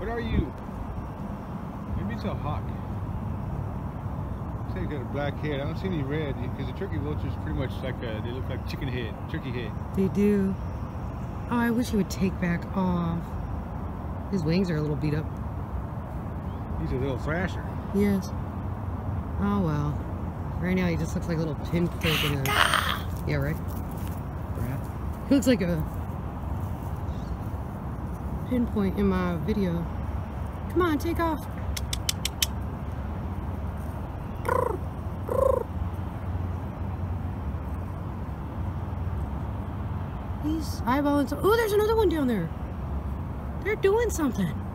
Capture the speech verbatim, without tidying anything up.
What are you? Maybe it's a hawk. Looks like you got a black head. I don't see any red because the turkey vultures pretty much like a, they look like chicken head, turkey head. They do. Oh, I wish he would take back off. His wings are a little beat up. He's a little thrasher. Yes. Oh well. Right now he just looks like a little pinprick in a... Yeah, right? Rat. He looks like a pinpoint in my video. Come on, take off. He's eyeballing some... Oh, there's another one down there. They're doing something.